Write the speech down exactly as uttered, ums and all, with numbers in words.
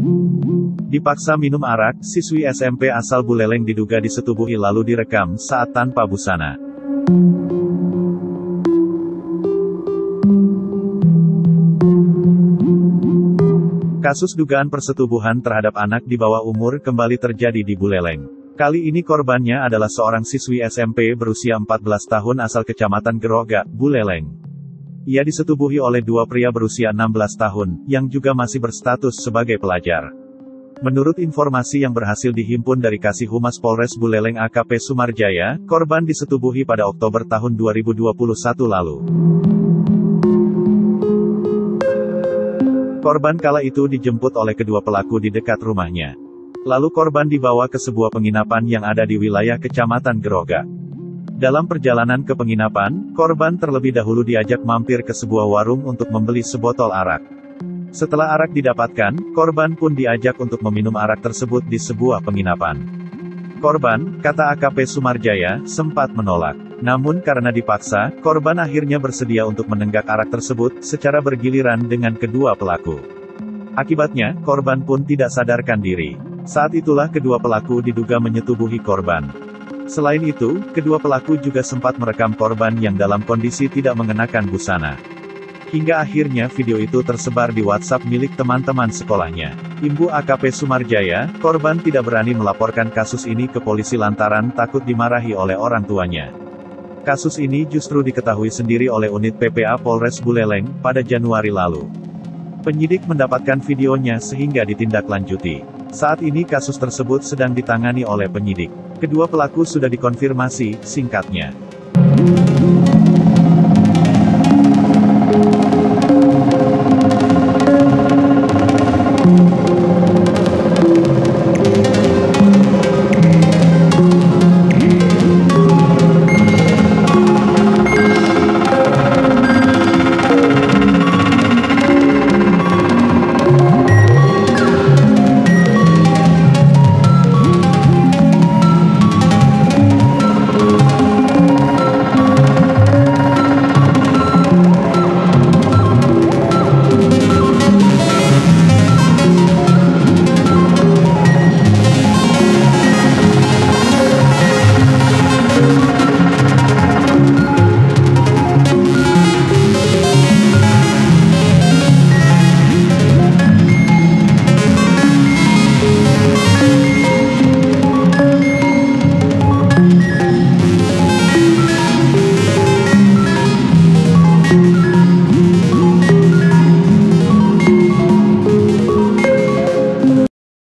Dipaksa minum arak, siswi S M P asal Buleleng diduga disetubuhi lalu direkam saat tanpa busana. Kasus dugaan persetubuhan terhadap anak di bawah umur kembali terjadi di Buleleng. Kali ini korbannya adalah seorang siswi S M P berusia empat belas tahun asal Kecamatan Geroga, Buleleng. Ia disetubuhi oleh dua pria berusia enam belas tahun, yang juga masih berstatus sebagai pelajar. Menurut informasi yang berhasil dihimpun dari Kasih Humas Polres Buleleng A K P Sumarjaya, korban disetubuhi pada Oktober tahun dua ribu dua puluh satu lalu. Korban kala itu dijemput oleh kedua pelaku di dekat rumahnya. Lalu korban dibawa ke sebuah penginapan yang ada di wilayah Kecamatan Geroga. Dalam perjalanan ke penginapan, korban terlebih dahulu diajak mampir ke sebuah warung untuk membeli sebotol arak. Setelah arak didapatkan, korban pun diajak untuk meminum arak tersebut di sebuah penginapan. Korban, kata A K P Sumarjaya, sempat menolak. Namun karena dipaksa, korban akhirnya bersedia untuk menenggak arak tersebut, secara bergiliran dengan kedua pelaku. Akibatnya, korban pun tidak sadarkan diri. Saat itulah kedua pelaku diduga menyetubuhi korban. Selain itu, kedua pelaku juga sempat merekam korban yang dalam kondisi tidak mengenakan busana. Hingga akhirnya video itu tersebar di WhatsApp milik teman-teman sekolahnya. Ibu A K P Sumarjaya, korban tidak berani melaporkan kasus ini ke polisi lantaran takut dimarahi oleh orang tuanya. Kasus ini justru diketahui sendiri oleh unit P P A Polres Buleleng, pada Januari lalu. Penyidik mendapatkan videonya sehingga ditindaklanjuti. Saat ini kasus tersebut sedang ditangani oleh penyidik. Kedua pelaku sudah dikonfirmasi, singkatnya.